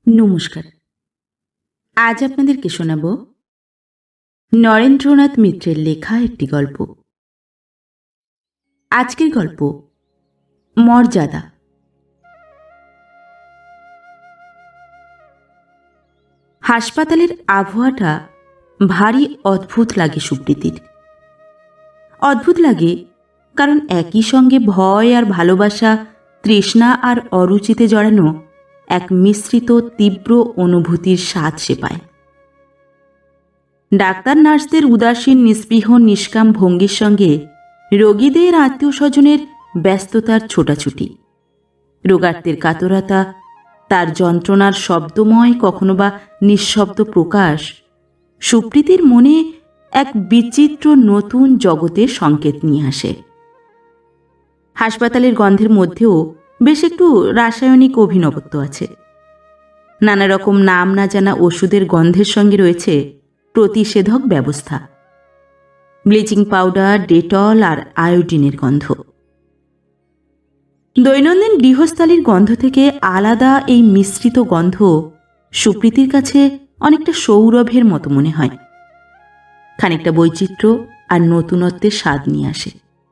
নমস্কার। আজ আপনাদেরকে শোনাব নরেন্দ্রনাথ মিত্রের লেখা একটি গল্প। আজকের গল্প মর্যাদা। হাসপাতালের আবহাওয়াটা ভারী অদ্ভুত লাগে সুপ্রীতির। অদ্ভুত লাগে কারণ একই সঙ্গে ভয় আর ভালোবাসা, তৃষ্ণা আর অরুচিতে জড়ানো এক মিশ্রিত তীব্র অনুভূতির স্বাদ সে পায়। ডাক্তার নার্সদের উদাসীন নিস্পৃহ নিষ্কাম ভঙ্গির সঙ্গে রোগীদের আত্মীয় স্বজনের ব্যস্ততার ছোটাছুটি, রোগার্তের কাতরতা, তার যন্ত্রণার শব্দময় কখনো বা নিঃশব্দ প্রকাশ সুপ্রীতির মনে এক বিচিত্র নতুন জগতের সংকেত নিয়ে আসে। হাসপাতালের গন্ধের মধ্যেও বেশ একটু রাসায়নিক অভিনবত্ব আছে। নানা রকম নাম না জানা ওষুধের গন্ধের সঙ্গে রয়েছে প্রতিষেধক ব্যবস্থা, ব্লিচিং পাউডার, ডেটল আর আয়োডিনের গন্ধ। দৈনন্দিন গৃহস্থালির গন্ধ থেকে আলাদা এই মিশ্রিত গন্ধ সুপ্রীতির কাছে অনেকটা সৌরভের মতো মনে হয়। খানিকটা বৈচিত্র্য আর নতুনত্বের স্বাদ নিয়ে আসে।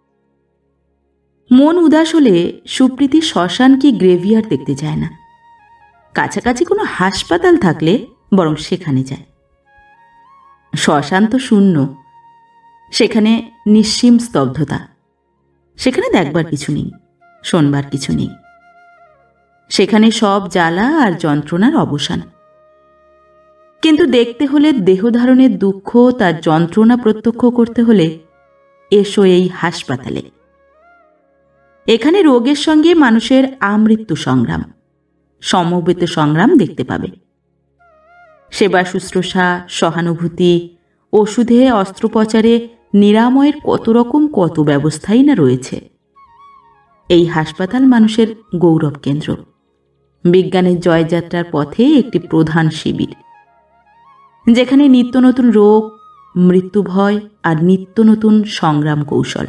মন উদাস হলে সুপ্রীতি শ্মশান কি গ্রেভিয়ার দেখতে যায় না, কাছাকাছি কোনো হাসপাতাল থাকলে বরং সেখানে যায়। শ্মশান তো শূন্য, সেখানে নিঃসীম স্তব্ধতা, সেখানে দেখবার কিছু নেই, শোনবার কিছু নেই, সেখানে সব জ্বালা আর যন্ত্রণার অবসান। কিন্তু দেখতে হলে দেহধারণের দুঃখ, তার যন্ত্রণা প্রত্যক্ষ করতে হলে এসো এই হাসপাতালে। এখানে রোগের সঙ্গে মানুষের আমৃত্যু সংগ্রাম, সমবেত সংগ্রাম দেখতে পাবে। সেবা শুশ্রূষা, সহানুভূতি, ওষুধে, অস্ত্রোপচারে, নিরাময়ের কত ব্যবস্থাই না রয়েছে। এই হাসপাতাল মানুষের গৌরব কেন্দ্র, বিজ্ঞানের জয়যাত্রার পথে একটি প্রধান শিবির, যেখানে নিত্য নতুন রোগ, মৃত্যু ভয় আর নিত্য নতুন সংগ্রাম কৌশল।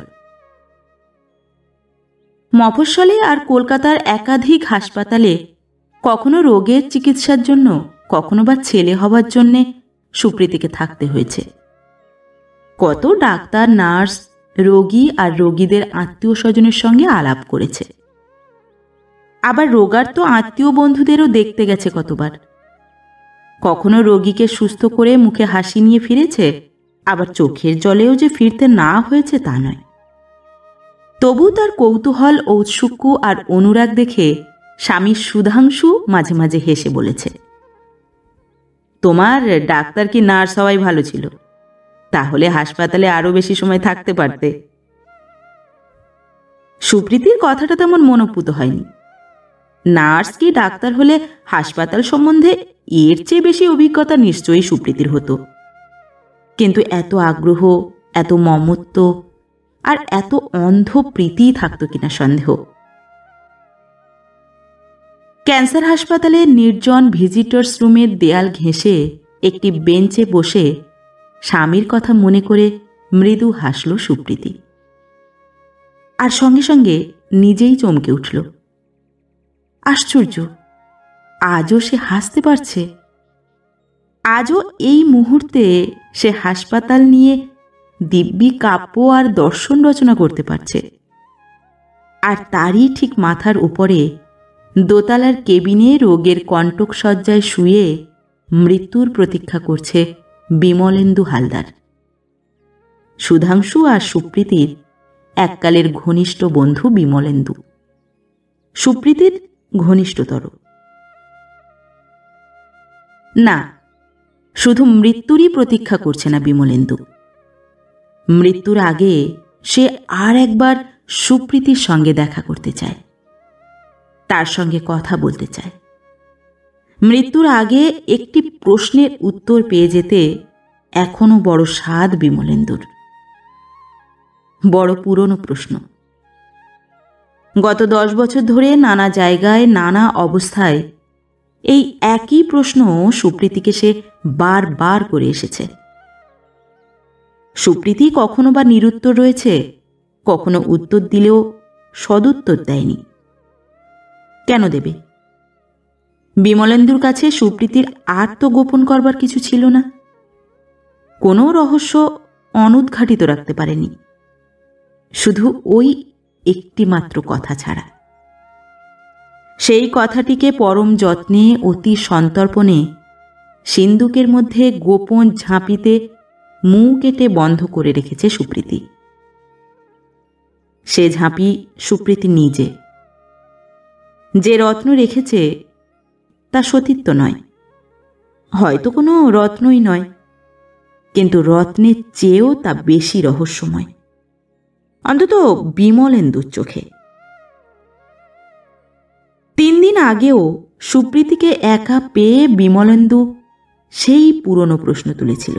মফস্বলে আর কলকাতার একাধিক হাসপাতালে কখনো রোগের চিকিৎসার জন্য, কখনো বা ছেলে হবার জন্যে সুপ্রীতিকে থাকতে হয়েছে। কত ডাক্তার, নার্স রোগী আর রোগীদের আত্মীয় স্বজনের সঙ্গে আলাপ করেছে। আবার রোগার তো আত্মীয় বন্ধুদেরও দেখতে গেছে কতবার। কখনো রোগীকে সুস্থ করে মুখে হাসি নিয়ে ফিরেছে, আবার চোখের জলেও যে ফিরতে না হয়েছে তা নয়। তবু তার কৌতূহল, ঔৎসুক্য আর অনুরাগ দেখে স্বামী সুধাংশু মাঝে মাঝে হেসে বলেছে, তোমার ডাক্তার কি নার্স হওয়াই ভালো ছিল, তাহলে হাসপাতালে আরো বেশি সময় থাকতে পারতে। সুপ্রীতির কথাটা তেমন মনোপুত হয়নি। নার্স কি ডাক্তার হলে হাসপাতাল সম্বন্ধে এর চেয়ে বেশি অভিজ্ঞতা নিশ্চয়ই সুপ্রীতির হতো। কিন্তু এত আগ্রহ, এত মমত্ব আর এত অন্ধ প্রীতি থাকতো কিনা সন্দেহ। ক্যান্সার হাসপাতালে নির্জন ভিজিটর্স রুমের দেয়াল ঘেঁষে একটি বেঞ্চে বসে স্বামীর কথা মনে করে মৃদু হাসল সুপ্রীতি, আর সঙ্গে সঙ্গে নিজেই চমকে উঠল। আশ্চর্য, আজও সে হাসতে পারছে। আজও এই মুহূর্তে সে হাসপাতাল নিয়ে দিব্যি কাব্য আর দর্শন রচনা করতে পারছে। আর তারই ঠিক মাথার উপরে দোতলার কেবিনে রোগের কণ্টক শয্যায় শুয়ে মৃত্যুর প্রতীক্ষা করছে বিমলেন্দু হালদার, সুধাংশু আর সুপ্রীতির এককালের ঘনিষ্ঠ বন্ধু বিমলেন্দু, সুপ্রীতির ঘনিষ্ঠতর। না, শুধু মৃত্যুরই প্রতীক্ষা করছে না বিমলেন্দু, মৃত্যুর আগে সে আর একবার সুপ্রীতির সঙ্গে দেখা করতে চায়, তার সঙ্গে কথা বলতে চায়। মৃত্যুর আগে একটি প্রশ্নের উত্তর পেয়ে যেতে এখনো বড় স্বাদ বিমলেন্দুর। বড় পুরনো প্রশ্ন। গত 10 বছর ধরে নানা জায়গায়, নানা অবস্থায় এই একই প্রশ্ন সুপ্রীতিকে সে বারবার করে এসেছে। সুপ্রীতি কখনো বা নিরুত্তর রয়েছে, কখনো উত্তর দিলেও সদুত্তর দেয়নি। কেন দেবে? বিমলেন্দুর কাছে সুপ্রীতির আর তো গোপন করবার কিছু ছিল না। কোনো রহস্য অনুদ্ঘাটিত রাখতে পারেনি, শুধু ওই একটি মাত্র কথা ছাড়া। সেই কথাটিকে পরম যত্নে অতি সন্তর্পণে সিন্দুকের মধ্যে গোপন ঝাঁপিতে মুখ কেটে বন্ধ করে রেখেছে সুপ্রীতি। সে ঝাঁপি সুপ্রীতি নিজে। যে রত্ন রেখেছে তা সতীত্ব নয়, হয়তো কোনো রত্নই নয়, কিন্তু রত্নের চেয়েও তা বেশি রহস্যময়, অন্তত বিমলেন্দুর চোখে। 3 দিন আগেও সুপ্রীতিকে একা পেয়ে বিমলেন্দু সেই পুরনো প্রশ্ন তুলেছিল।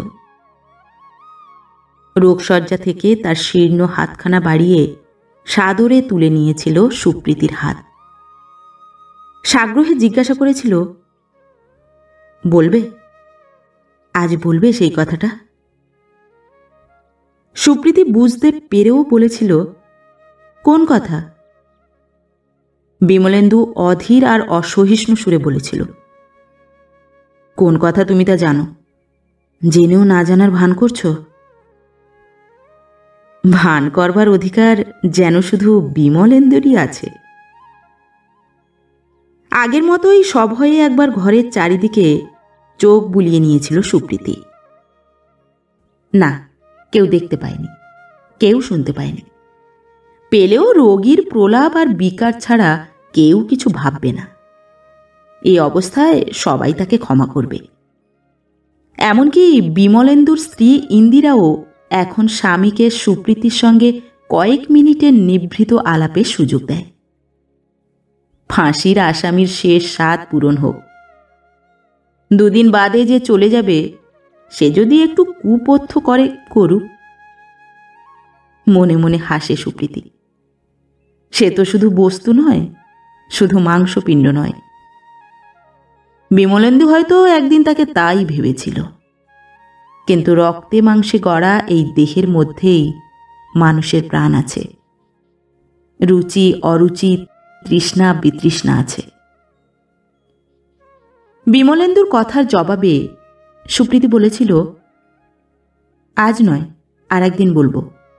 রোগশয্যা থেকে তার শীর্ণ হাতখানা বাড়িয়ে সাদরে তুলে নিয়েছিল সুপ্রীতির হাত। সাগ্রহে জিজ্ঞাসা করেছিল, বলবে, আজ বলবে সেই কথাটা? সুপ্রীতি বুঝতে পেরেও বলেছিল, কোন কথা? বিমলেন্দু অধীর আর অসহিষ্ণু সুরে বলেছিল, কোন কথা তুমি তা জানো, জেনেও না জানার ভান করছো? ভান করবার অধিকার যেন শুধু বিমলেন্দুরই আছে। আগের মতোই সভয়ে একবার ঘরের চারিদিকে চোখ বুলিয়ে নিয়েছিল সুপ্রীতি। না, কেউ দেখতে পায়নি, কেউ শুনতে পায়নি। পেলেও রোগীর প্রলাপ আর বিকার ছাড়া কেউ কিছু ভাববে না। এই অবস্থায় সবাই তাকে ক্ষমা করবে। এমনকি বিমলেন্দুর স্ত্রী ইন্দিরাও এখন স্বামীকে সুপ্রীতির সঙ্গে কয়েক মিনিটের নিভৃত আলাপের সুযোগ দেয়। ফাঁসির আসামির শেষ স্বাদ পূরণ হোক। 2 দিন বাদে যে চলে যাবে, সে যদি একটু কুপথ্য করে করুক। মনে মনে হাসে সুপ্রীতি। সে তো শুধু বস্তু নয়, শুধু মাংসপিণ্ড নয়। বিমলেন্দু হয়তো একদিন তাকে তাই ভেবেছিল, কিন্তু রক্তে মাংসে গড়া এই দেহের মধ্যেই মানুষের প্রাণ আছে, রুচি অরুচি, তৃষ্ণা বিতৃষ্ণা আছে। বিমলেন্দুর কথার জবাবে সুপ্রীতি বলেছিল, আজ নয়, আর একদিন বলবো।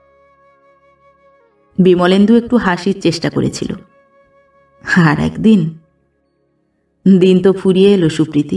বিমলেন্দু একটু হাসির চেষ্টা করেছিল। আর একদিন? দিন তো ফুরিয়ে এলো সুপ্রীতি।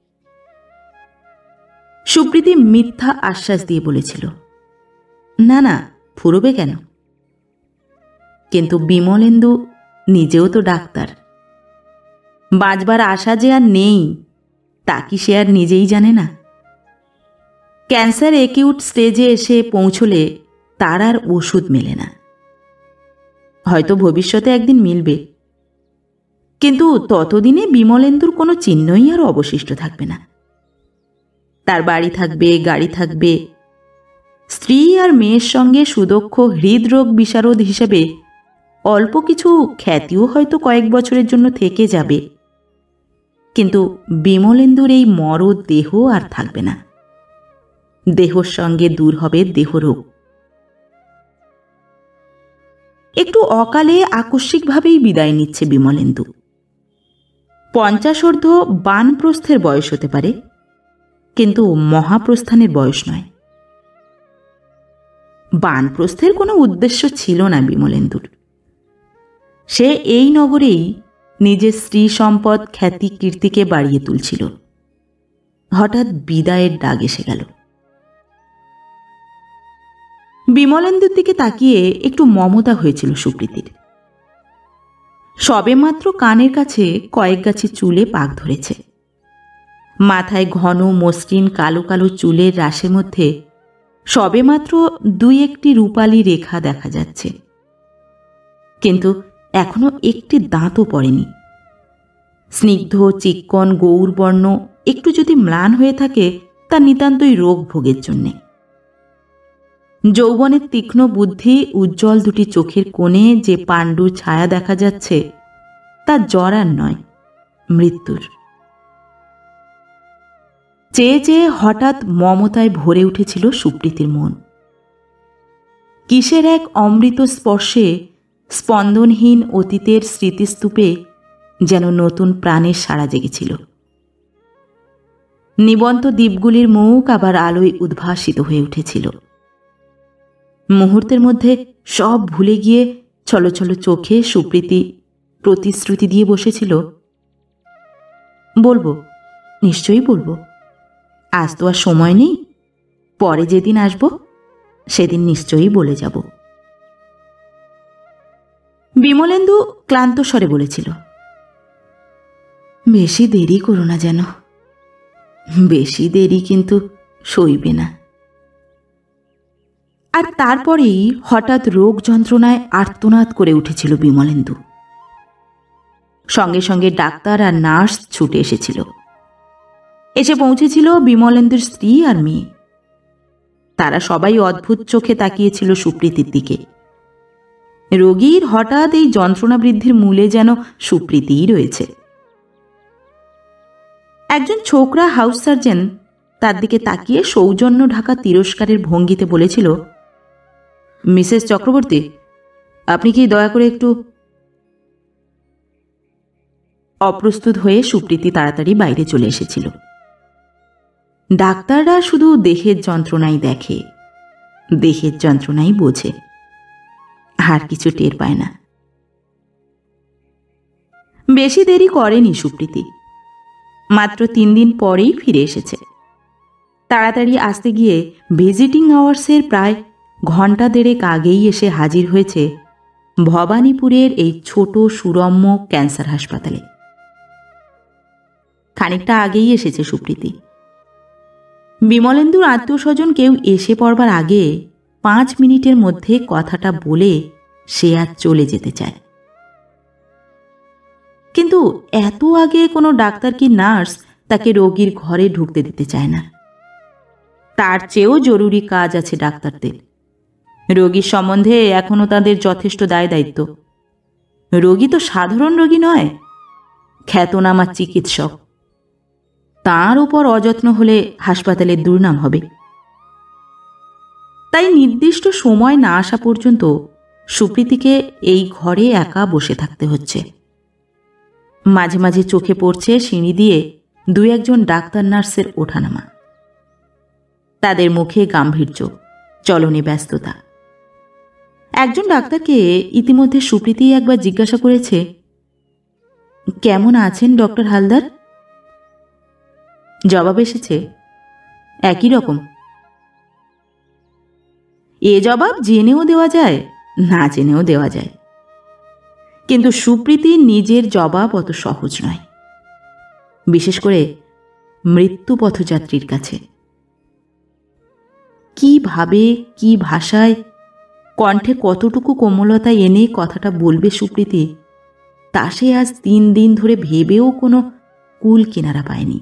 সুপ্রীতি মিথ্যা আশ্বাস দিয়ে বলেছিল, না না, ফুরবে কেন? কিন্তু বিমলেন্দু নিজেও তো ডাক্তার। বাঁচবার আশা যে আর নেই তা কি সে আর নিজেই জানে না? ক্যান্সার একিউট স্টেজে এসে পৌঁছলে তার আর ওষুধ মেলে না। হয়তো ভবিষ্যতে একদিন মিলবে, কিন্তু ততদিনে বিমলেন্দুর কোনো চিহ্নই আর অবশিষ্ট থাকবে না। তার বাড়ি থাকবে, গাড়ি থাকবে, স্ত্রী আর মেয়ের সঙ্গে সুদক্ষ হৃদরোগ বিশারদ হিসেবে অল্প কিছু খ্যাতিও হয়তো কয়েক বছরের জন্য থেকে যাবে, কিন্তু বিমলেন্দুর এই মরদ দেহ আর থাকবে না। দেহর সঙ্গে দূর হবে দেহরোগ। একটু অকালে আকস্মিকভাবেই বিদায় নিচ্ছে বিমলেন্দু। 50 বানপ্রস্থের বয়স হতে পারে, কিন্তু মহাপ্রস্থানের বয়স নয়। বানপ্রস্থের কোনো উদ্দেশ্য ছিল না বিমলেন্দুর। সে এই নগরেই নিজের স্ত্রী সম্পদ খ্যাতি কীর্তিকে বাড়িয়ে তুলছিল। হঠাৎ বিদায়ের ডাক এসে গেল। বিমলেন্দুর দিকে তাকিয়ে একটু মমতা হয়েছিল সুপ্রীতির। সবেমাত্র কানের কাছে কয়েক গাছি চুলে পাক ধরেছে। মাথায় ঘন মসৃণ কালো কালো চুলের রাশের মধ্যে সবেমাত্র 2-1টি রূপালী রেখা দেখা যাচ্ছে, কিন্তু এখনো একটি দাঁতও পড়েনি। স্নিগ্ধ চিক্কণ গৌরবর্ণ একটু যদি ম্লান হয়ে থাকে, তা নিতান্তই রোগ ভোগের জন্যে। যৌবনের তীক্ষ্ণ বুদ্ধি উজ্জ্বল দুটি চোখের কোণে যে পাণ্ডুর ছায়া দেখা যাচ্ছে, তা জরার নয়, মৃত্যুর। চেয়ে চেয়ে হঠাৎ মমতায় ভরে উঠেছিল সুপ্রীতির মন। কিসের এক অমৃত স্পর্শে স্পন্দনহীন অতীতের স্মৃতিস্তূপে যেন নতুন প্রাণের সাড়া জেগেছিল। নিবন্ত দ্বীপগুলির মুখ আবার আলোয় উদ্ভাসিত হয়ে উঠেছিল। মুহূর্তের মধ্যে সব ভুলে গিয়ে ছলছল চোখে সুপ্রীতি প্রতিশ্রুতি দিয়ে বসেছিল, বলবো, নিশ্চয়ই বলবো। আজ তো আর সময় নেই, পরে যেদিন আসব সেদিন নিশ্চয়ই বলে যাব। বিমলেন্দু ক্লান্ত স্বরে বলেছিল, বেশি দেরি করো না যেন, বেশি দেরি কিন্তু সইবে না। আর তারপরেই হঠাৎ রোগ যন্ত্রণায় আর্তনাদ করে উঠেছিল বিমলেন্দু। সঙ্গে সঙ্গে ডাক্তার আর নার্স ছুটে এসেছিল। এসে পৌঁছেছিল বিমলেন্দুর স্ত্রী আর মেয়ে। তারা সবাই অদ্ভুত চোখে তাকিয়েছিল সুপ্রীতির দিকে। রোগীর হঠাৎ এই যন্ত্রণা বৃদ্ধির মূলে যেন সুপ্রীতিই রয়েছে। একজন ছোকরা হাউস সার্জন তার দিকে তাকিয়ে সৌজন্য ঢাকা তিরস্কারের ভঙ্গিতে বলেছিল, মিসেস চক্রবর্তী, আপনি কি দয়া করে একটু। অপ্রস্তুত হয়ে সুপ্রীতি তাড়াতাড়ি বাইরে চলে এসেছিল। ডাক্তাররা শুধু দেহের যন্ত্রণাই দেখে, দেহের যন্ত্রণাই বোঝে, আর কিছু টের পায় না। বেশি দেরি করেনি সুপ্রীতি, মাত্র 3 দিন পরেই ফিরে এসেছে। তাড়াতাড়ি আসতে গিয়ে ভিজিটিং আওয়ার্সের প্রায় ঘণ্টা দেড়েক আগেই এসে হাজির হয়েছে ভবানীপুরের এই ছোট সুরম্য ক্যান্সার হাসপাতালে। খানিকটা আগেই এসেছে সুপ্রীতি। বিমলেন্দুর আত্মীয় স্বজন কেউ এসে পড়বার আগে 5 মিনিটের মধ্যে কথাটা বলে সে আর চলে যেতে চায়। কিন্তু এত আগে কোনো ডাক্তার কি নার্স তাকে রোগীর ঘরে ঢুকতে দিতে চায় না। তার চেয়েও জরুরি কাজ আছে ডাক্তারদের। রোগীর সম্বন্ধে এখনো তাদের যথেষ্ট দায় দায়িত্ব। রোগী তো সাধারণ রোগী নয়, খ্যাতনামা চিকিৎসক। তার উপর অযত্ন হলে হাসপাতালের দুর্নাম হবে। তাই নির্দিষ্ট সময় না আসা পর্যন্ত সুপ্রীতিকে এই ঘরে একা বসে থাকতে হচ্ছে। মাঝে মাঝে চোখে পড়ছে সিঁড়ি দিয়ে 2-1 ডাক্তার নার্সের ওঠানামা। তাদের মুখে গাম্ভীর্য, চলনে ব্যস্ততা। একজন ডাক্তারকে ইতিমধ্যে সুপ্রীতি একবার জিজ্ঞাসা করেছে, কেমন আছেন ডক্টর হালদার? জবাব এসেছে, একই রকম। এ জবাব জেনেও দেওয়া যায়, না জেনেও দেওয়া যায়। কিন্তু সুপ্রীতির নিজের জবাব অত সহজ নয়, বিশেষ করে মৃত্যু পথযাত্রীর কাছে। কিভাবে, কি ভাষায়, কণ্ঠে কতটুকু কোমলতা এনে কথাটা বলবে সুপ্রীতি, তা সে আজ 3 দিন ধরে ভেবেও কোনো কুল কিনারা পায়নি।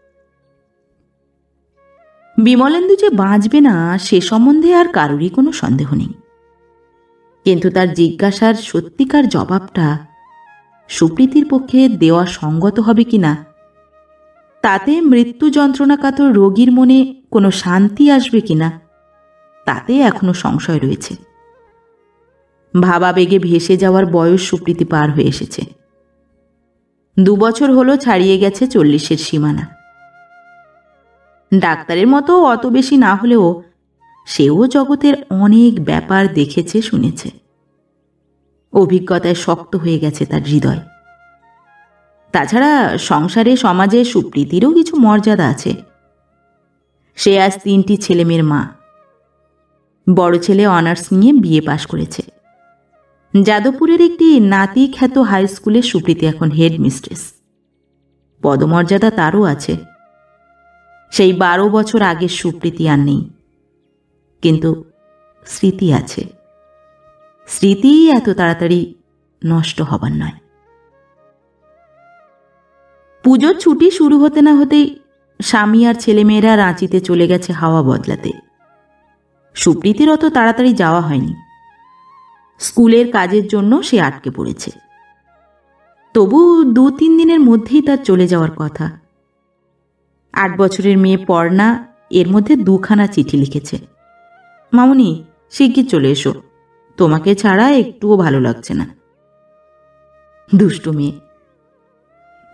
বিমলেন্দু যে বাঁচবে না সে সম্বন্ধে আর কারোরই কোনো সন্দেহ নেই। কিন্তু তার জিজ্ঞাসার সত্যিকার জবাবটা সুপ্রীতির পক্ষে দেওয়া সঙ্গত হবে কিনা, তাতে মৃত্যু যন্ত্রণাকাতর রোগীর মনে কোনো শান্তি আসবে কিনা, তাতে এখনো সংশয় রয়েছে। ভাবাবেগে ভেসে যাওয়ার বয়স সুপ্রীতি পার হয়ে এসেছে। 2 বছর হলো ছাড়িয়ে গেছে 40-এর সীমানা। ডাক্তারের মতো অত বেশি না হলেও সেও জগতের অনেক ব্যাপার দেখেছে, শুনেছে। অভিজ্ঞতায় শক্ত হয়ে গেছে তার হৃদয়। তাছাড়া সংসারে সমাজে সুপ্রীতিরও কিছু মর্যাদা আছে। সে আজ 3টি ছেলেমেয়ের মা। বড় ছেলে অনার্স নিয়ে বিএ পাশ করেছে। যাদবপুরের একটি নাতি খ্যাত হাই স্কুলে সুপ্রীতি এখন হেড মিস্ট্রেস। পদমর্যাদা তারও আছে। সেই 12 বছর আগের সুপ্রীতি আর নেই, কিন্তু স্মৃতি আছে। স্মৃতি এত তাড়াতাড়ি নষ্ট হবার নয়। পুজোর ছুটি শুরু হতে না হতেই স্বামী আর ছেলেমেয়েরা রাঁচিতে চলে গেছে হাওয়া বদলাতে। সুপ্রীতির অত তাড়াতাড়ি যাওয়া হয়নি। স্কুলের কাজের জন্য সে আটকে পড়েছে। তবু 2-3 দিনের মধ্যেই তার চলে যাওয়ার কথা। 8 বছরের মেয়ে পর্ণা এর মধ্যে 2খানা চিঠি লিখেছে, মামুনি শিগগির চলে এসো, তোমাকে ছাড়া একটুও ভালো লাগছে না। দুষ্টু মেয়ে,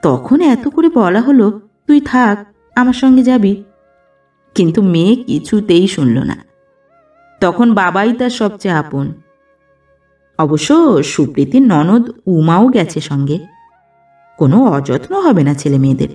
তখন এত করে বলা হলো, তুই থাক, আমার সঙ্গে যাবি। কিন্তু মেয়ে কিছুতেই শুনল না। তখন বাবাই তার সবচেয়ে আপন। অবশ্য সুপ্রীতির ননদ উমাও গেছে সঙ্গে। কোনো অযত্ন হবে না ছেলে মেয়েদের।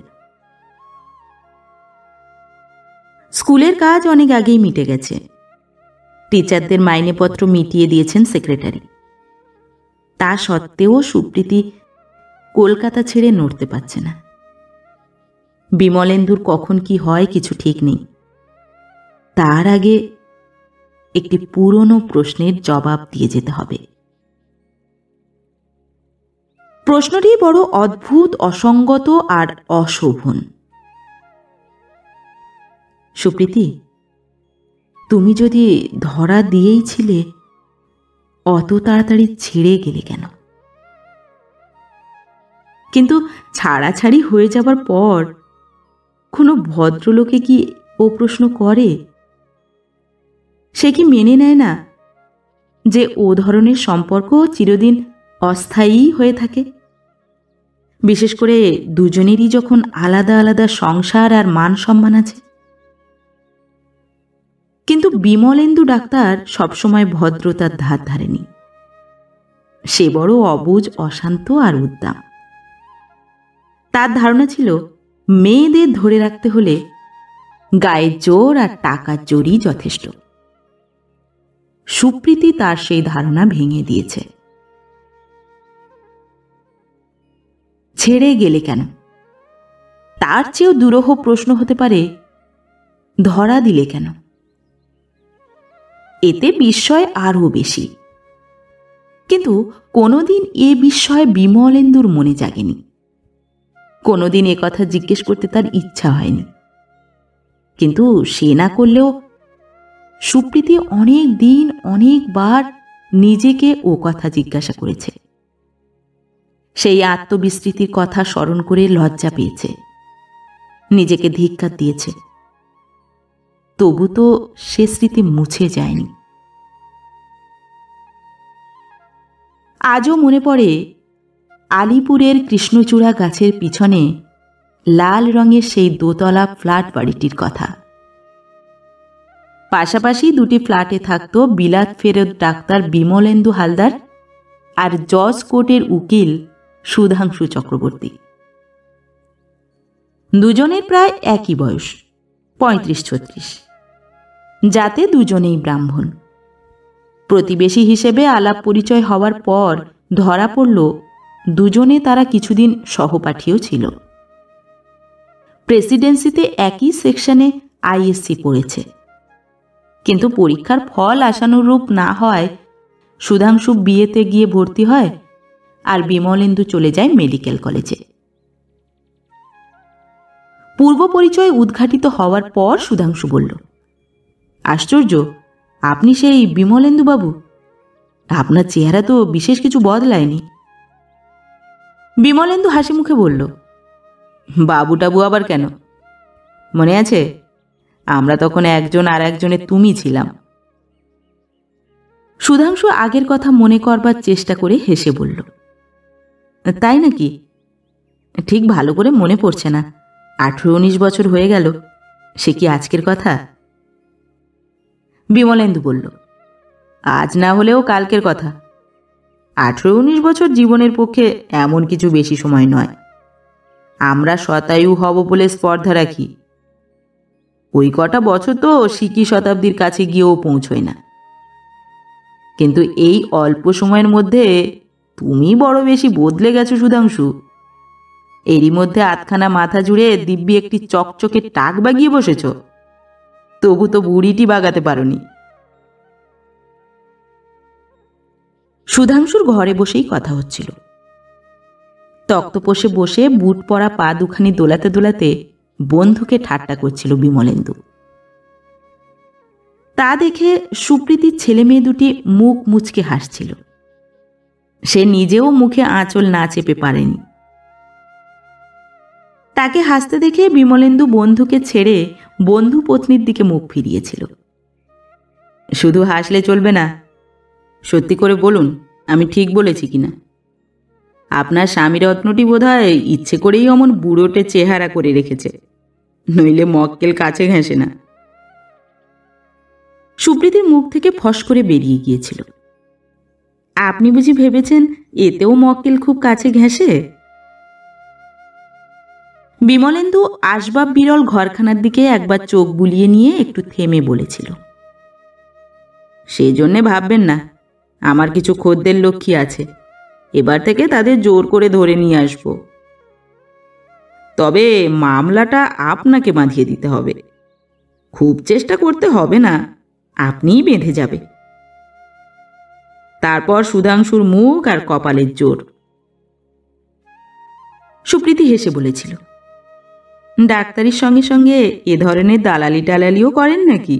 স্কুলের কাজ অনেক আগেই মিটে গেছে। টিচারদের মাইনেপত্র মিটিয়ে দিয়েছেন সেক্রেটারি। তা সত্ত্বেও সুপ্রীতি কলকাতা ছেড়ে নড়তে পারছে না। বিমলেন্দুর কখন কি হয় কিছু ঠিক নেই। তার আগে একটি পুরনো প্রশ্নের জবাব দিয়ে যেতে হবে। প্রশ্নটি বড় অদ্ভুত, অসঙ্গত আর অশোভন। সুপ্রীতি, তুমি যদি ধরা দিয়েই ছিলে, অত তাড়াতাড়ি ছেড়ে গেলে কেন? কিন্তু ছাড়াছাড়ি হয়ে যাবার পর কোনো ভদ্রলোকে কি ও প্রশ্ন করে? সে কি মেনে নেয় না যে ও ধরনের সম্পর্ক চিরদিন অস্থায়ী হয়ে থাকে? বিশেষ করে দুজনেরই যখন আলাদা আলাদা সংসার আর মান সম্মান আছে। কিন্তু বিমলেন্দু ডাক্তার সবসময় ভদ্রতার ধার ধারেনি। সে বড় অবুঝ, অশান্ত আর উদ্দাম। তার ধারণা ছিল মেয়েদের ধরে রাখতে হলে গায়ের জোর আর টাকার জোরই যথেষ্ট। সুপ্রীতি তার সেই ধারণা ভেঙে দিয়েছে। ছেড়ে গেলে কেন? তার চেয়েও দুরূহ প্রশ্ন হতে পারে, ধরা দিলে কেন? এতে বিস্ময় আরও বেশি। কিন্তু কোনোদিন এ বিস্ময় বিমলেন্দুর মনে জাগেনি। কোনোদিন এ কথা জিজ্ঞেস করতে তার ইচ্ছা হয়নি। কিন্তু সে না করলেও সুপ্রীতি অনেক দিন অনেকবার নিজেকে ও কথা জিজ্ঞাসা করেছে। সেই আত্মবিস্মৃতির কথা স্মরণ করে লজ্জা পেয়েছে, নিজেকে ধিক্কার দিয়েছে। তবু তো সে স্মৃতি মুছে যায়নি। আজও মনে পড়ে আলিপুরের কৃষ্ণচূড়া গাছের পিছনে লাল রঙের সেই দোতলা ফ্ল্যাট বাড়িটির কথা। পাশাপাশি দুটি ফ্ল্যাটে থাকত বিলাত ফেরত ডাক্তার বিমলেন্দু হালদার আর জজ কোর্টের উকিল সুধাংশু চক্রবর্তী। দুজনের প্রায় একই বয়স, ৩৫-৩৬। যাতে দুজনেই ব্রাহ্মণ। প্রতিবেশী হিসেবে আলাপ পরিচয় হওয়ার পর ধরা পড়ল দুজনে তারা কিছুদিন সহপাঠীও ছিল। প্রেসিডেন্সিতে একই সেকশনে আইএসসি পড়েছে। কিন্তু পরীক্ষার ফল আশানুরূপ না হয় সুধাংশু বিয়েতে গিয়ে ভর্তি হয় আর বিমলেন্দু চলে যায় মেডিকেল কলেজে। পূর্ব পরিচয় উদ্ঘাটিত হওয়ার পর সুধাংশু বলল, আশ্চর্য, আপনি সেই বিমলেন্দু বাবু? আপনার চেহারা তো বিশেষ কিছু বদলায়নি। বিমলেন্দু হাসি মুখে বলল, বাবু টাবু আবার কেন? মনে আছে আমরা তখন একজন আর একজনের তুমি ছিলাম। সুধাংশু আগের কথা মনে করবার চেষ্টা করে হেসে বলল, তাই নাকি? ঠিক ভালো করে মনে পড়ছে না। 18-19 বছর হয়ে গেল। সে কি আজকের কথা? বিমলেন্দু বলল, আজ না হলেও কালকের কথা। 18-19 বছর জীবনের পক্ষে এমন কিছু বেশি সময় নয়। আমরা শতায়ু হব বলে স্পর্ধা রাখি। ওই কটা বছর তো সিকি শতাব্দীর কাছে গিয়েও পৌঁছয় না। কিন্তু এই অল্প সময়ের মধ্যে তুমি বড় বেশি বদলে গেছো সুধাংশু। এরই মধ্যে আধখানা মাথা জুড়ে দিব্যি একটি চকচকে টাক বাগিয়ে বসেছ। তবু তো বুড়িটি বাগাতে পারোনি। সুধাংশুর ঘরে বসেই কথা হচ্ছিল। তক্তপোষে বসে বুট পরা পা দুখানি দোলাতে দোলাতে বন্ধুকে ঠাট্টা করছিল বিমলেন্দু। তা দেখে সুপ্রীতির ছেলে মেয়ে দুটি মুখ মুচকে হাসছিল। সে নিজেও মুখে আঁচল না চেপে পারেনি। তাকে হাসতে দেখে বিমলেন্দু বন্ধুকে ছেড়ে বন্ধু পত্নীর দিকে মুখ ফিরিয়েছিল। শুধু হাসলে চলবে না, সত্যি করে বলুন আমি ঠিক বলেছি কিনা। আপনার স্বামীরত্নটি বোধহয় ইচ্ছে করেই অমন বুড়োটে চেহারা করে রেখেছে, নইলে মক্কেল কাছে ঘেঁষে না। সুপ্রীতির মুখ থেকে ফস করে বেরিয়ে গিয়েছিল, আপনি বুঝি ভেবেছেন এতেও মক্কেল খুব কাছে ঘেঁষে? বিমলেন্দু আসবাব বিরল ঘরখানার দিকে একবার চোখ বুলিয়ে নিয়ে একটু থেমে বলেছিল, সেই জন্যে ভাববেন না, আমার কিছু খদ্দের লক্ষ্মী আছে, এবার থেকে তাদের জোর করে ধরে নিয়ে আসব। তবে মামলাটা আপনাকে বাঁধিয়ে দিতে হবে, খুব চেষ্টা করতে হবে না, আপনিই বেঁধে যাবে। তারপর সুধাংশুর মুখ আর কপালের জোর। সুপ্রীতি হেসে বলেছিল, ডাক্তারির সঙ্গে সঙ্গে এ ধরনের দালালি টালালিও করেন নাকি?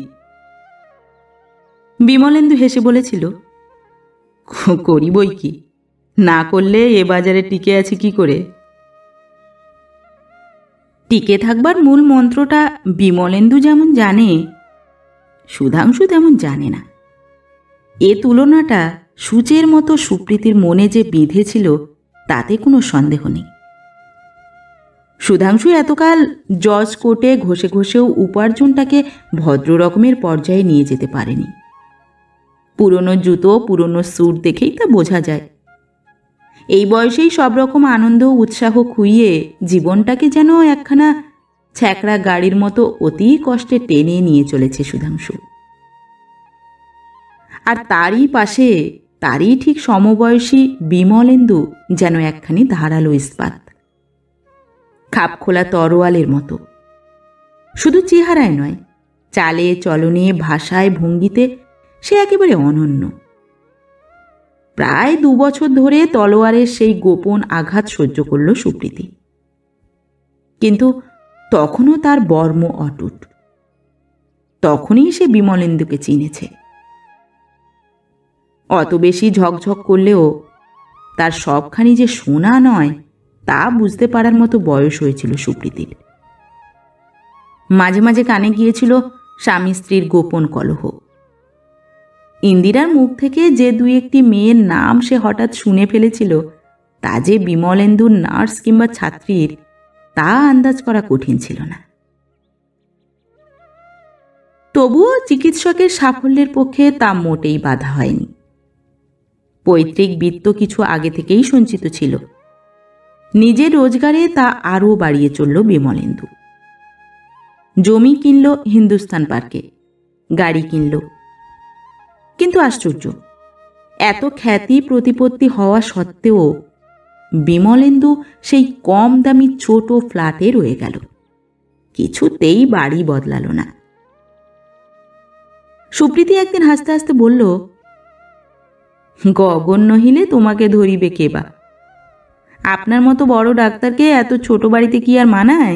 বিমলেন্দু হেসে বলেছিল, করি বই কি, না করলে এ বাজারে টিকে আছি কি করে? টিকে থাকবার মূল মন্ত্রটা বিমলেন্দু যেমন জানে, সুধাংশু তেমন জানে না। এ তুলনাটা সূচের মতো সুপ্রীতির মনে যে বিঁধেছিল তাতে কোনো সন্দেহ নেই। সুধাংশু এতকাল জজ কোর্টে ঘষে ঘষেও উপার্জনটাকে ভদ্র রকমের পর্যায়ে নিয়ে যেতে পারেনি। পুরনো জুতো পুরনো স্যুট দেখেই তা বোঝা যায়। এই বয়সেই সব রকম আনন্দ উৎসাহ খুইয়ে জীবনটাকে যেন একখানা ছ্যাকড়া গাড়ির মতো অতি কষ্টে টেনে নিয়ে চলেছে সুধাংশু। আর তারই পাশে, তারই ঠিক সমবয়সী বিমলেন্দু যেন একখানি ধারালো ইস্পাত, খাপখোলা তরোয়ালের মতো। শুধু চেহারায় নয়, চালে চলনে ভাষায় ভঙ্গিতে সে একেবারে অনন্য। প্রায় 2 বছর ধরে তলোয়ারের সেই গোপন আঘাত সহ্য করল সুপ্রীতি, কিন্তু তখনও তার বর্ম অটুট। তখনই সে বিমলেন্দুকে চিনেছে। অত বেশি ঝকঝক করলেও তার সবখানি যে সোনা নয় তা বুঝতে পারার মতো বয়স হয়েছিল সুপ্রীতির। মাঝে মাঝে কানে গিয়েছিল স্বামী স্ত্রীর গোপন কলহ। ইন্দিরার মুখ থেকে যে 2-1টি মেয়ের নাম সে হঠাৎ শুনে ফেলেছিল, তা যে বিমলেন্দুর নার্স কিংবা ছাত্রীর তা আন্দাজ করা কঠিন ছিল না। তবুও চিকিৎসকের সাফল্যের পক্ষে তা মোটেই বাধা হয়নি। পৈতৃক বিত্ত কিছু আগে থেকেই সঞ্চিত ছিল, নিজের রোজগারে তা আরও বাড়িয়ে চলল বিমলেন্দু। জমি কিনল হিন্দুস্তান পার্কে, গাড়ি কিনল। কিন্তু আশ্চর্য, এত খ্যাতি প্রতিপত্তি হওয়া সত্ত্বেও বিমলেন্দু সেই কম দামি ছোট ফ্ল্যাটে রয়ে গেল, কিছুতেই বাড়ি বদলাল না। সুপ্রীতি একদিন হাসতে হাসতে বলল, গগন নহিলে তোমাকে ধরিবে কেবা? আপনার মতো বড় ডাক্তারকে এত ছোট বাড়িতে কি আর মানায়?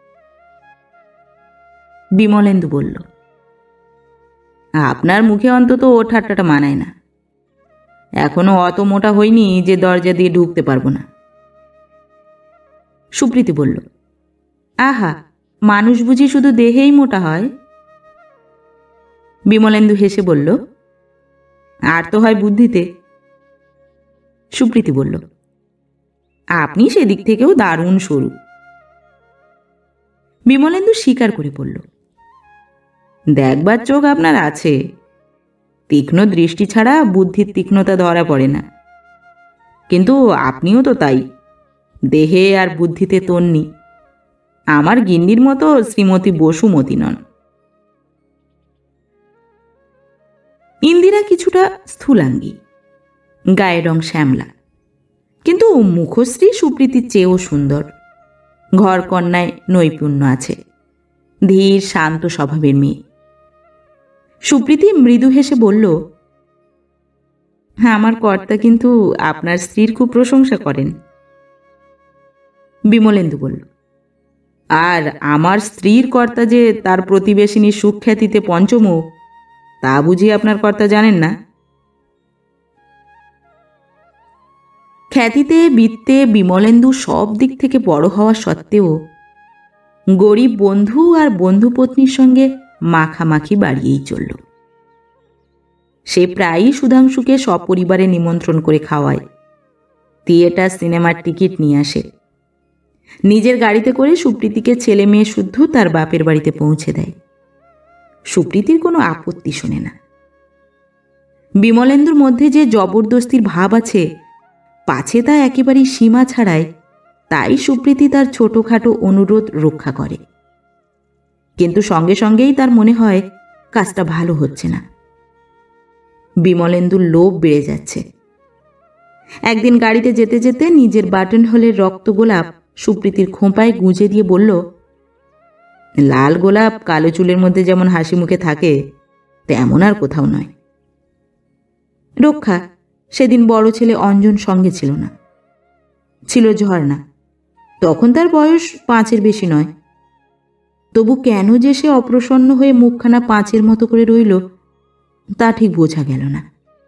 বিমলেন্দু বলল, আপনার মুখে অন্তত ও ঠাট্টাটা মানায় না। এখনো অত মোটা হয়নি যে দরজা দিয়ে ঢুকতে পারবো না। সুপ্রীতি বলল, আহা, মানুষ বুঝি শুধু দেহেই মোটা হয়? বিমলেন্দু হেসে বলল, আর তো হয় বুদ্ধিতে। সুপ্রীতি বলল, আপনি সেদিক থেকেও দারুণ সরু। বিমলেন্দু স্বীকার করে বলল, দেখবার চোখ আপনার আছে, তীক্ষ্ণ দৃষ্টি ছাড়া বুদ্ধির তীক্ষ্ণতা ধরা পড়ে না। কিন্তু আপনিও তো তাই, দেহে আর বুদ্ধিতে তন্নি। আমার গিন্নির মতো শ্রীমতী বসুমতী নন। ইন্দিরা কিছুটা স্থূলাঙ্গী, গায়ের রং শ্যামলা, কিন্তু মুখশ্রী সুপ্রীতির চেয়েও সুন্দর। ঘরকন্যায় নৈপুণ্য আছে, ধীর শান্ত স্বভাবের মেয়ে। সুপ্রীতি মৃদু হেসে বলল, হ্যাঁ, আমার কর্তা কিন্তু আপনার স্ত্রীর খুব প্রশংসা করেন। বিমলেন্দু বলল, আর আমার স্ত্রীর কর্তা যে তার প্রতিবেশিনীর সুখ্যাতিতে পঞ্চমুখ, তা বুঝি আপনার কর্তা জানেন না? খ্যাতিতে বিত্তে বিমলেন্দু সব দিক থেকে বড় হওয়া সত্ত্বেও গরিব বন্ধু আর বন্ধুপত্নীর সঙ্গে মাখামাখি বাড়িয়েই চলল। সে প্রায়ই সুধাংশুকে সপরিবারে নিমন্ত্রণ করে খাওয়ায়, থিয়েটার সিনেমার টিকিট নিয়ে আসে। নিজের গাড়িতে করে সুপ্রীতিকে ছেলে মেয়ে শুদ্ধ তার বাপের বাড়িতে পৌঁছে দেয়। সুপ্রীতির কোনো আপত্তি শোনে না। বিমলেন্দুর মধ্যে যে জবরদস্তির ভাব আছে, পাছে তা একেবারেই সীমা ছাড়ায়, তাই সুপ্রীতি তার ছোটখাটো অনুরোধ রক্ষা করে। কিন্তু সঙ্গে সঙ্গেই তার মনে হয় কাজটা ভালো হচ্ছে না। বিমলেন্দুর লোভ বেড়ে যাচ্ছে। একদিন গাড়িতে যেতে যেতে নিজের বাটন হোলের রক্ত গোলাপ সুপ্রীতির খোঁপায় গুঁজে দিয়ে বলল, লাল গোলাপ কালো চুলের মধ্যে যেমন হাসি মুখে থাকে তেমন আর কোথাও নয়। রক্ষা সেদিন বড় ছেলে অঞ্জন সঙ্গে ছিল না, ছিল ঝর্ণা। তখন তার বয়স 5-এর বেশি নয়। তবু কেন যে সে অপ্রসন্ন হয়ে মুখখানা 5-এর মতো করে রইল তা ঠিক বোঝা গেল না।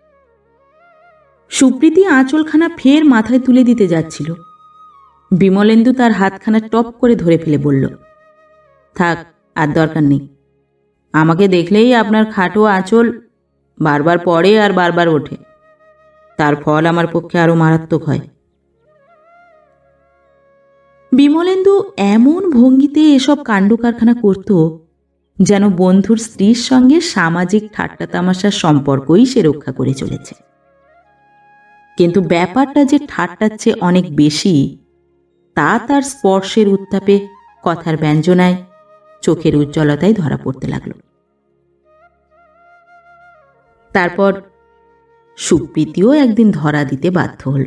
সুপ্রীতি আঁচলখানা ফের মাথায় তুলে দিতে যাচ্ছিল। বিমলেন্দু তার হাতখানা টপ করে ধরে ফেলে বলল, থাক, আর দরকার নেই। আমাকে দেখলেই আপনার খাটো আঁচল বারবার পড়ে আর বারবার ওঠে। তার ফল আমার পক্ষে আরো মারাত্মক হয়। বিমলেন্দু এমন ভঙ্গিতে এসব কাণ্ড কারখানা করত যেন বন্ধুর স্ত্রীর সঙ্গে সামাজিক ঠাট্টা তামাশার সম্পর্কই সে রক্ষা করে চলেছে। কিন্তু ব্যাপারটা যে ঠাট্টার চেয়ে অনেক বেশি তা তার স্পর্শের উত্তাপে, কথার ব্যঞ্জনায়, চোখের উজ্জ্বলতায় ধরা পড়তে লাগল। তারপর সুপ্রীতিও একদিন ধরা দিতে বাধ্য হল।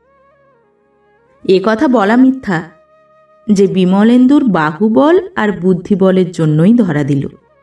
এ কথা বলা মিথ্যা যে বিমলেন্দুর বাহুবল আর বুদ্ধিবলের জন্যই ধরা দিল।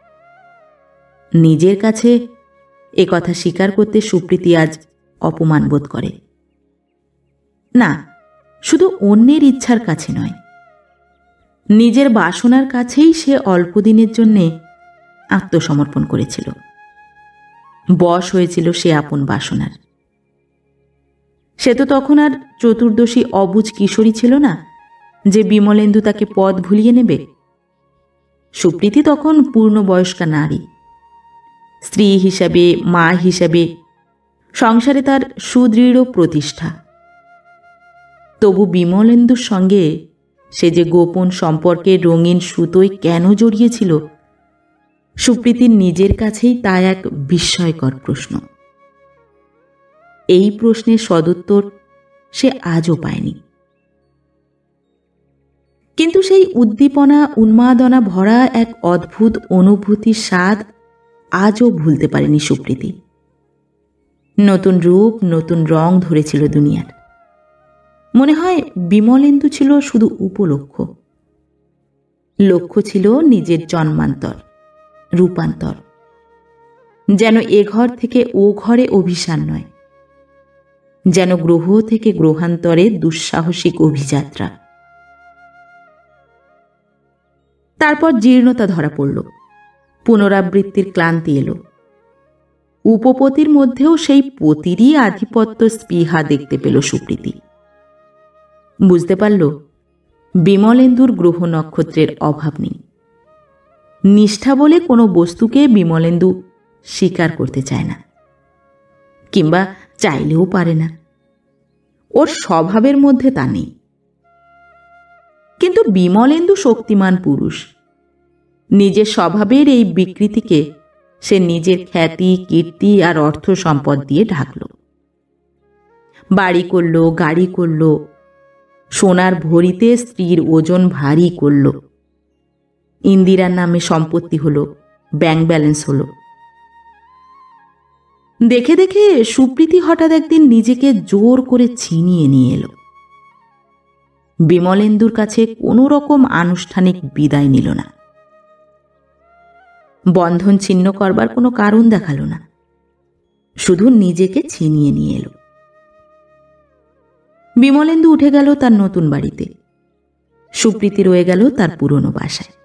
নিজের কাছে এ কথা স্বীকার করতে সুপ্রীতি আজ অপমান বোধ করে। না, শুধু অন্যের ইচ্ছার কাছে নয়, নিজের বাসনার কাছেই সে অল্পদিনের জন্যে আত্মসমর্পণ করেছিল। বশ হয়েছিল সে আপন বাসনার। সে তো তখন আর চতুর্দশী অবুঝ কিশোরী ছিল না যে বিমলেন্দু তাকে পথ ভুলিয়ে নেবে। সুপ্রীতি তখন পূর্ণবয়স্কা নারী। স্ত্রী হিসাবে, মা হিসাবে সংসারে তার সুদৃঢ় প্রতিষ্ঠা। তবু বিমলেন্দুর সঙ্গে সে যে গোপন সম্পর্কে রঙিন সুতোয় কেন জড়িয়েছিল, সুপ্রীতির নিজের কাছেই তা এক বিস্ময়কর প্রশ্ন। এই প্রশ্নের সদুত্তর সে আজও পায়নি। কিন্তু সেই উদ্দীপনা, উন্মাদনা ভরা এক অদ্ভুত অনুভূতির স্বাদ আজও ভুলতে পারেনি সুপ্রীতি। নতুন রূপ, নতুন রং ধরেছিল দুনিয়ার। মনে হয় বিমলেন্দু ছিল শুধু উপলক্ষ। লক্ষ্য ছিল নিজের জন্মান্তর, রূপান্তর। যেন এ ঘর থেকে ও ঘরে অভিসার নয়, যেন গ্রহ থেকে গ্রহান্তরে দুঃসাহসিক অভিযাত্রা। তারপর জীর্ণতা ধরা পড়ল, পুনরাবৃত্তির ক্লান্তি এলো। উপপতির মধ্যেও সেই পতিরই আধিপত্য স্পৃহা দেখতে পেল সুপ্রীতি। বুঝতে পারল বিমলেন্দুর গ্রহ নক্ষত্রের অভাব নেই। নিষ্ঠা বলে কোনো বস্তুকে বিমলেন্দু স্বীকার করতে চায় না, কিংবা চাইলেও পারে না। ওর স্বভাবের মধ্যে তা নেই। কিন্তু বিমলেন্দু শক্তিমান পুরুষ। নিজের স্বভাবের এই বিকৃতিকে সে নিজের খ্যাতি, কীর্তি আর অর্থ সম্পদ দিয়ে ঢাকল। বাড়ি করল, গাড়ি করল, সোনার ভরিতে স্ত্রীর ওজন ভারী করল। ইন্দিরার নামে সম্পত্তি হলো, ব্যাংক ব্যালেন্স হলো। দেখে দেখে সুপ্রীতি হঠাৎ একদিন নিজেকে জোর করে ছিনিয়ে নিয়ে এলো। বিমলেন্দুর কাছে কোনো রকম আনুষ্ঠানিক বিদায় নিল না। বন্ধন ছিন্ন করবার কোনো কারণ দেখালো না, শুধু নিজেকে ছিনিয়ে নিয়ে এলো। বিমলেন্দু উঠে গেল তার নতুন বাড়িতে, সুপ্রীতি রয়ে গেল তার পুরনো বাসায়।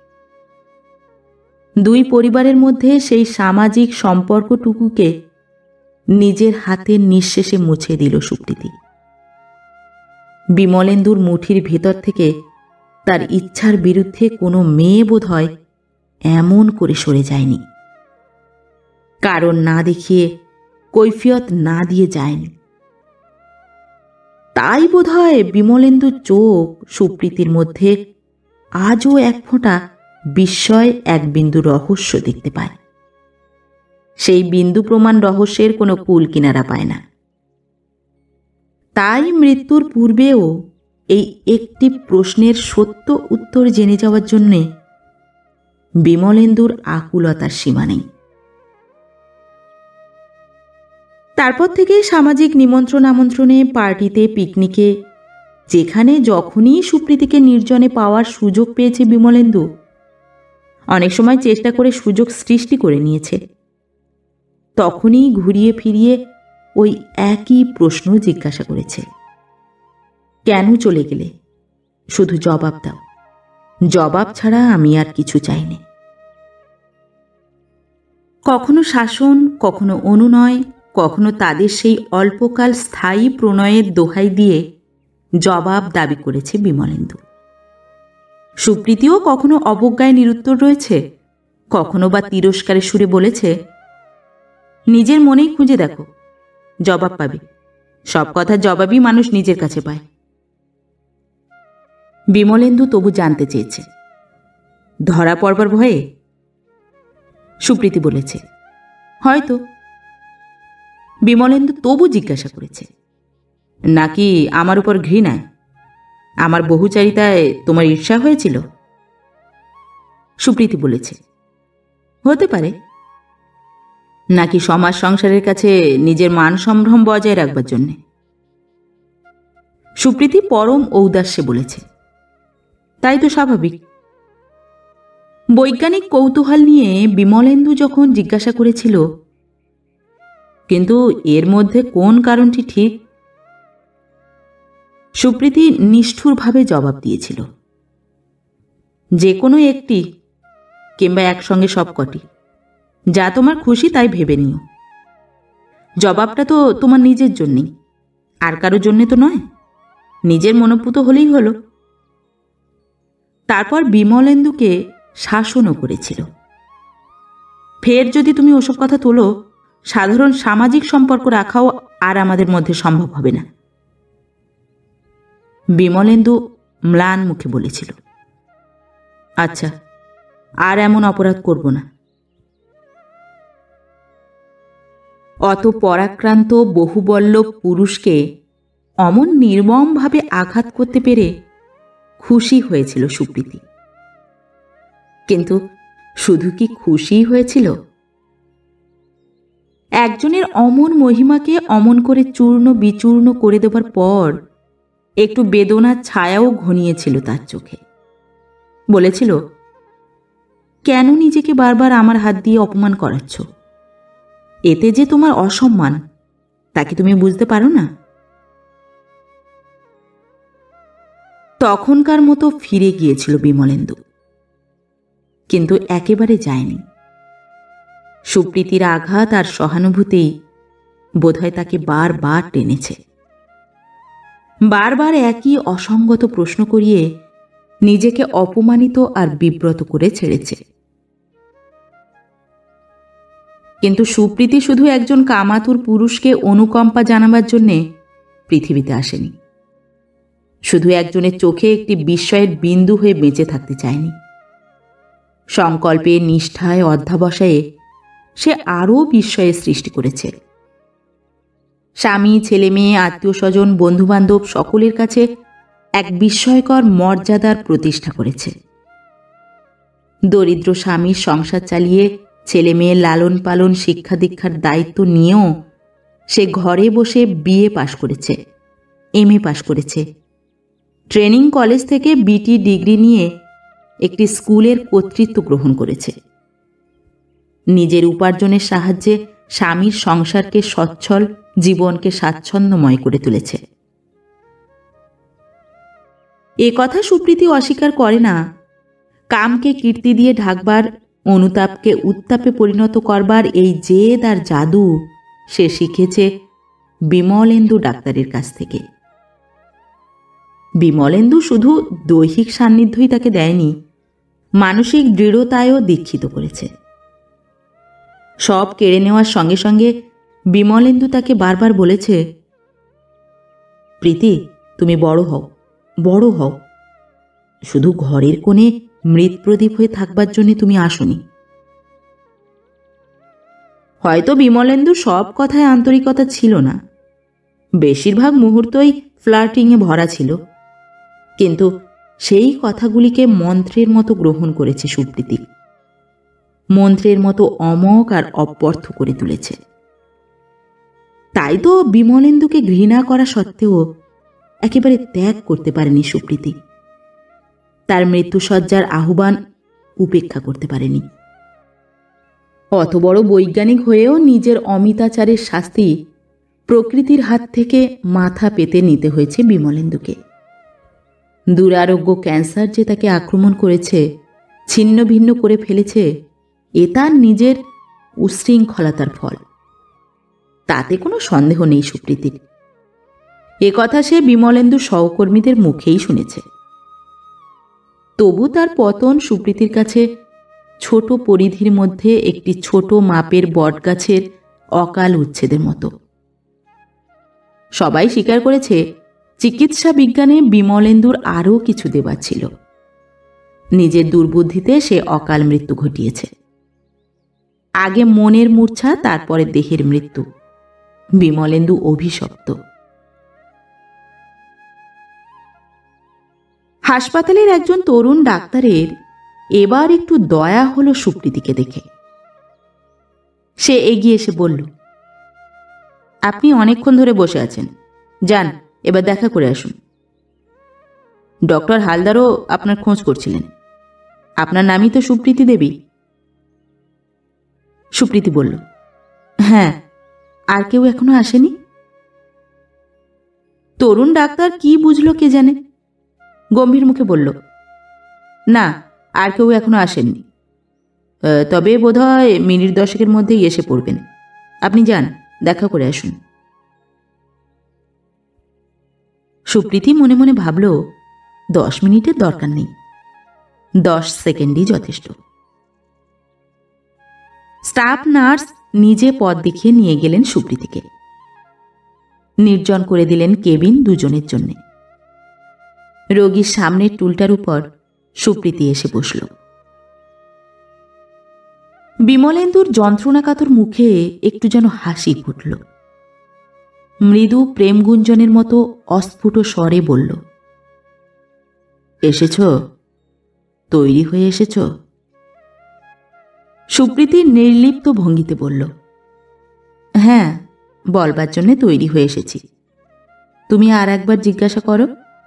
দুই পরিবারের মধ্যে সেই সামাজিক সম্পর্কটুকুকে নিজের হাতের নিঃশেষে মুছে দিল সুপ্রীতি। বিমলেন্দুর মুঠির ভেতর থেকে তার ইচ্ছার বিরুদ্ধে কোনো মেয়ে বোধ হয় এমন করে সরে যায়নি, কারণ না দেখিয়ে, কৈফিয়ত না দিয়ে যায়নি। তাই বোধহয় বিমলেন্দুর চোখ সুপ্রীতির মধ্যে আজও এক ফোঁটা বিস্ময়, এক বিন্দু রহস্য দেখতে পায়। সেই বিন্দু প্রমাণ রহস্যের কোনো কুল কিনারা পায় না। তাই মৃত্যুর পূর্বেও এই একটি প্রশ্নের সত্য উত্তর জেনে যাওয়ার জন্যে বিমলেন্দুর আকুলতার সীমা নেই। তারপর থেকে সামাজিক নিমন্ত্রণ আমন্ত্রণে, পার্টিতে, পিকনিকে, যেখানে যখনই সুপ্রীতিকে নির্জনে পাওয়ার সুযোগ পেয়েছে বিমলেন্দু, অনেক সময় চেষ্টা করে সুযোগ সৃষ্টি করে নিয়েছে। তখনই ঘুরিয়ে ফিরিয়ে ওই একই প্রশ্ন জিজ্ঞাসা করেছে, কেন চলে গেলে? শুধু জবাব দাও। জবাব ছাড়া আমি আর কিছু চাইনি। কখনো শাসন, কখনো অনুনয়, কখনো তাদের সেই অল্পকাল স্থায়ী প্রণয়ের দোহাই দিয়ে জবাব দাবি করেছে বিমলেন্দু। সুপ্রীতিও কখনো অবজ্ঞায় নিরুত্তর রয়েছে, কখনো বা তিরস্কারের সুরে বলেছে, নিজের মনেই খুঁজে দেখো, জবাব পাবে। সব কথার জবাবই মানুষ নিজের কাছে পায়। বিমলেন্দু তবু জানতে চেয়েছে, ধরা পড়বার ভয়ে? সুপ্রীতি বলেছে, হয়তো। বিমলেন্দু তবু জিজ্ঞাসা করেছে, নাকি আমার উপর ঘৃণায়, আমার বহুচারিতায় তোমার ঈর্ষা হয়েছিল? সুপ্রীতি বলেছে, হতে পারে। নাকি সমাজ সংসারের কাছে নিজের মান সম্ভ্রম বজায় রাখবার জন্যে? সুপ্রীতি পরম ঔদাস্যে বলেছে, তাই তো স্বাভাবিক। বৈজ্ঞানিক কৌতূহল নিয়ে বিমলেন্দু যখন জিজ্ঞাসা করেছিল, কিন্তু এর মধ্যে কোন কারণটি ঠিক, সুপ্রীতি নিষ্ঠুরভাবে জবাব দিয়েছিল, যে কোনো একটি, কিংবা একসঙ্গে সবকটি, যা তোমার খুশি তাই ভেবে নিও। জবাবটা তো তোমার নিজের জন্যেই, আর কারোর জন্যে তো নয়। নিজের মনোপুত হলেই হলো। তারপর বিমলেন্দুকে শাসনও করেছিল, ফের যদি তুমি ওসব কথা তোলো, সাধারণ সামাজিক সম্পর্ক রাখাও আর আমাদের মধ্যে সম্ভব হবে না। বিমলেন্দু ম্লান মুখে বলেছিল, আচ্ছা, আর এমন অপরাধ করব না। অত পরাক্রান্ত বহুবল্লভ পুরুষকে অমন নির্মমভাবে আঘাত করতে পেরে খুশি হয়েছিল সুপ্রীতি। কিন্তু শুধু কি খুশি হয়েছিল? একজনের অমন মহিমাকে অমন করে চূর্ণ বিচূর্ণ করে দেবার পর একটু বেদনার ছায়াও ঘনিয়েছিল তার চোখে। বলেছিল, কেন নিজেকে বারবার আমার হাত দিয়ে অপমান করাচ্ছ? এতে যে তোমার অসম্মান, তা কি তুমি বুঝতে পারো না? তখনকার মতো ফিরে গিয়েছিল বিমলেন্দু, কিন্তু একেবারে যায়নি। সুপ্রীতির আঘাত আর সহানুভূতিই বোধহয় তাকে বারবার টেনেছে। বারবার একই অসঙ্গত প্রশ্ন করিয়ে নিজেকে অপমানিত আর বিব্রত করে ছেড়েছে। কিন্তু সুপ্রীতি শুধু একজন কামাতুর পুরুষকে অনুকম্পা জানাবার জন্যে পৃথিবীতে আসেনি। শুধু একজনের চোখে একটি বিস্ময়ের বিন্দু হয়ে বেঁচে থাকতে চায়নি। সংকল্পে, নিষ্ঠায়, অধ্যাবসায়ে সে আরও বিস্ময়ের সৃষ্টি করেছে। স্বামী, ছেলে মেয়ে, আত্মীয় স্বজন, বন্ধুবান্ধব সকলের কাছে এক বিস্ময়কর মর্যাদার প্রতিষ্ঠা করেছে। দরিদ্র স্বামীর সংসার চালিয়ে ছেলে মেয়ের লালন পালন, শিক্ষা দীক্ষার দায়িত্ব নিয়েও সে ঘরে বসে বিএ পাশ করেছে, এমএ পাশ করেছে, ট্রেনিং কলেজ থেকে বিটি ডিগ্রি নিয়ে একটি স্কুলের কর্তৃত্ব গ্রহণ করেছে। নিজের উপার্জনের সাহায্যে স্বামীর সংসারকে সচ্ছল, জীবনকে স্বাচ্ছন্দ্যময় করে তুলেছে। এ কথা সুপ্রীতি অস্বীকার করে না। কামকে কীর্তি দিয়ে ঢাকবার, অনুতাপকে উত্তাপে পরিণত করবার এই জেদ আর জাদু সে শিখেছে বিমলেন্দু ডাক্তারের কাছ থেকে। বিমলেন্দু শুধু দৈহিক সান্নিধ্যই তাকে দেয়নি, মানসিক দৃঢ়তায়ও দীক্ষিত করেছে। সব কেড়ে নেওয়ার সঙ্গে সঙ্গে বিমলেন্দু তাকে বারবার বলেছে, প্রীতি, তুমি বড় হও, বড় হও। শুধু ঘরের কোণে মৃৎ প্রদীপ হয়ে থাকবার জন্য তুমি আসনি। হয়তো বিমলেন্দু সব কথায় আন্তরিকতা ছিল না, বেশিরভাগ মুহূর্তই ফ্লার্টিংয়ে ভরা ছিল, কিন্তু সেই কথাগুলিকে মন্ত্রের মতো গ্রহণ করেছে সুপ্রীতি, মন্ত্রের মতো অমোঘ আর অব্যর্থ করে তুলেছে। তাই তো বিমলেন্দুকে ঘৃণা করা সত্ত্বেও একেবারে ত্যাগ করতে পারেনি সুপ্রীতি, তার মৃত্যুসজ্জার আহ্বান উপেক্ষা করতে পারেনি। অত বড় বৈজ্ঞানিক হয়েও নিজের অমিতাচারের শাস্তি প্রকৃতির হাত থেকে মাথা পেতে নিতে হয়েছে বিমলেন্দুকে। দুরারোগ্য ক্যান্সার যে তাকে আক্রমণ করেছে, ছিন্ন ভিন্ন করে ফেলেছে, এ তার নিজের উশৃঙ্খলতার ফল, তাতে কোনো সন্দেহ নেই সুপ্রীতির। এ কথা সে বিমলেন্দু সহকর্মীদের মুখেই শুনেছে। তবু তার পতন সুপ্রীতির কাছে ছোট পরিধির মধ্যে একটি ছোট মাপের বটগাছের অকাল উচ্ছেদের মতো। সবাই স্বীকার করেছে চিকিৎসা বিজ্ঞানে বিমলেন্দুর আরও কিছু দেবার ছিল। নিজের দুর্বুদ্ধিতে সে অকাল মৃত্যু ঘটিয়েছে। আগে মনের মূর্ছা, তারপরে দেহের মৃত্যু। বিমলেন্দু অভিশপ্ত। হাসপাতালের একজন তরুণ ডাক্তারের এবার একটু দয়া হলো সুপ্রীতিকে দেখে। সে এগিয়ে এসে বলল, আপনি অনেকক্ষণ ধরে বসে আছেন, যান এবার দেখা করে আসুন। ডক্টর হালদারও আপনার খোঁজ করছিলেন। আপনার নামই তো সুপ্রীতি দেবী। সুপ্রীতি বলল, হ্যাঁ, আর কেউ এখনো আসেনি। তরুণ ডাক্তার কি বুঝলো কে জানে, গম্ভীর মুখে বলল, না, আর কেউ এখনো আসেননি, তবে বোধহয় মিনিট 10 মধ্যেই এসে পড়বেন। আপনি যান, দেখা করে আসুন। সুপ্রীতি মনে মনে ভাবল, 10 মিনিটের দরকার নেই, 10 সেকেন্ডই যথেষ্ট। স্টাফ নার্স নিজে পথ দেখিয়ে নিয়ে গেলেন সুপ্রীতিকে। নির্জন করে দিলেন কেবিন দুজনের জন্য। রোগীর সামনের টুলটার উপর সুপ্রীতি এসে বসল। বিমলেন্দুর যন্ত্রণাকাতর মুখে একটু যেন হাসি ফুটল। মৃদু প্রেমগুঞ্জনের মতো অস্ফুট স্বরে বলল, এসেছ? তৈরি হয়ে এসেছ? সুপ্রীতি নির্লিপ্ত ভঙ্গিতে বলল, হ্যাঁ, বলবার জন্য তৈরি হয়ে এসেছি। তুমি আর একবার জিজ্ঞাসা করো।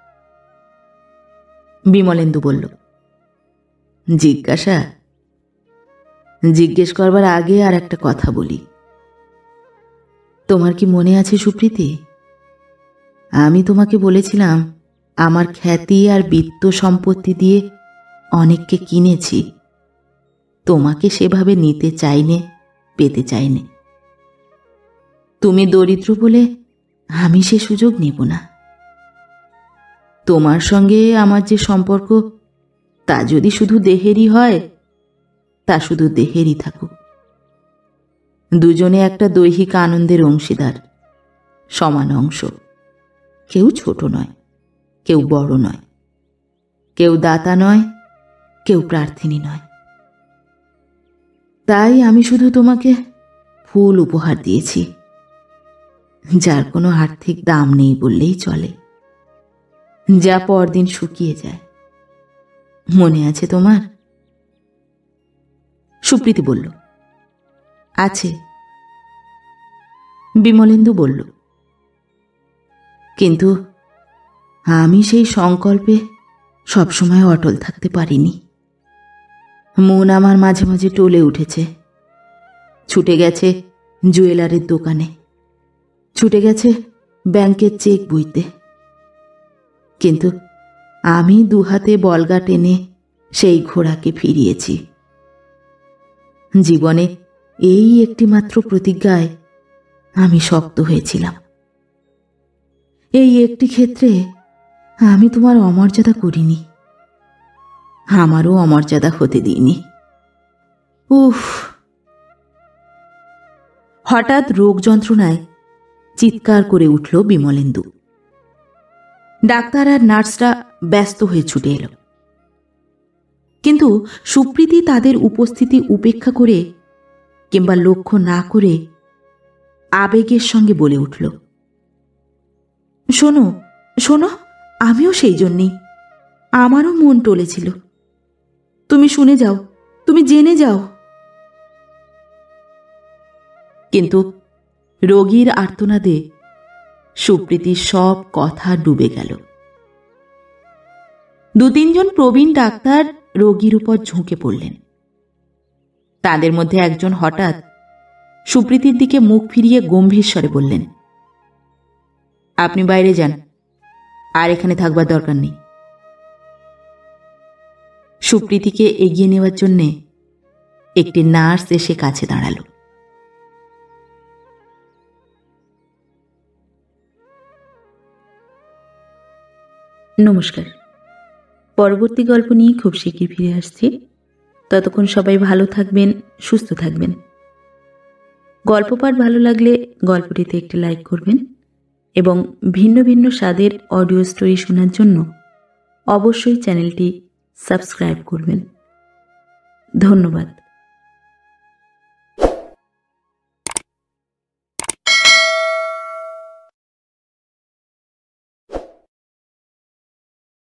বিমলেন্দু বলল, জিজ্ঞাসা? জিজ্ঞেস করবার আগে আর একটা কথা বলি। তোমার কি মনে আছে সুপ্রীতি, আমি তোমাকে বলেছিলাম আমার খ্যাতি আর বিত্ত সম্পত্তি দিয়ে অনেককে কিনেছি, তোমাকে সেভাবে নিতে চাইনে, পেতে চাইনে। তুমি দরিদ্র বলে আমি সে সুযোগ নেব না। তোমার সঙ্গে আমার যে সম্পর্ক, তা যদি শুধু দেহেরই হয়, তা শুধু দেহেরই থাকুক। দুজনে একটা দৈহিক আনন্দের অংশীদার, সমান অংশ। কেউ ছোট নয়, কেউ বড় নয়, কেউ দাতা নয়, কেউ প্রার্থিনী নয়। তাই আমি শুধু তোমাকে ফুল উপহার দিয়েছি, যার কোনো আর্থিক দাম নেই বললেই চলে, যা পরদিন শুকিয়ে যায়। মনে আছে তোমার? সুপ্রীতি বলল, আছে। বিমলেন্দু বলল, কিন্তু আমি সেই সংকল্পে সবসময় অটল থাকতে পারিনি। মন আমার মাঝে মাঝে টলে উঠেছে, ছুটে গেছে জুয়েলারির দোকানে, ছুটে গেছে ব্যাংকের চেক বইতে। কিন্তু আমি দুহাতে বলগা টেনে সেই ঘোড়াকে ফিরিয়েছি। জীবনে এই একটি মাত্র প্রতিজ্ঞায় আমি শক্ত হয়েছিলাম। এই একটি ক্ষেত্রে আমি তোমার অমর্যাদা করিনি, আমারও অমর্যাদা হতে দিইনি। উফ! হঠাৎ রোগ যন্ত্রণায় চিৎকার করে উঠল বিমলেন্দু। ডাক্তার আর নার্সরা ব্যস্ত হয়ে ছুটে এলো, কিন্তু সুপ্রীতি তাদের উপস্থিতি উপেক্ষা করে কিংবা লক্ষ্য না করে আবেগের সঙ্গে বলে উঠল, শোনো শোনো, আমিও সেই জন্যেই, আমারও মন টলেছিল। তুমি শুনে যাও, তুমি জেনে যাও। কিন্তু রোগীর আর্তনাদে সুপ্রীতির সব কথা ডুবে গেল। 2-3 প্রবীণ ডাক্তার রোগীর উপর ঝুঁকে পড়লেন। তাদের মধ্যে একজন হঠাৎ সুপ্রীতির দিকে মুখ ফিরিয়ে গম্ভীর স্বরে বললেন, আপনি বাইরে যান, আর এখানে থাকবার দরকার নেই। সুপ্রীতিকে এগিয়ে নেওয়ার জন্যে একটি নার্স এসে কাছে দাঁড়ালো। নমস্কার, পরবর্তী গল্প নিয়ে খুব শিগগির ফিরে আসছি। ততক্ষণ সবাই ভালো থাকবেন, সুস্থ থাকবেন। গল্প পাঠ ভালো লাগলে গল্পটিতে একটি লাইক করবেন এবং ভিন্ন ভিন্ন স্বাদের অডিও স্টোরি শোনার জন্য অবশ্যই চ্যানেলটি সাবস্ক্রাইব করবেন। ধন্যবাদ।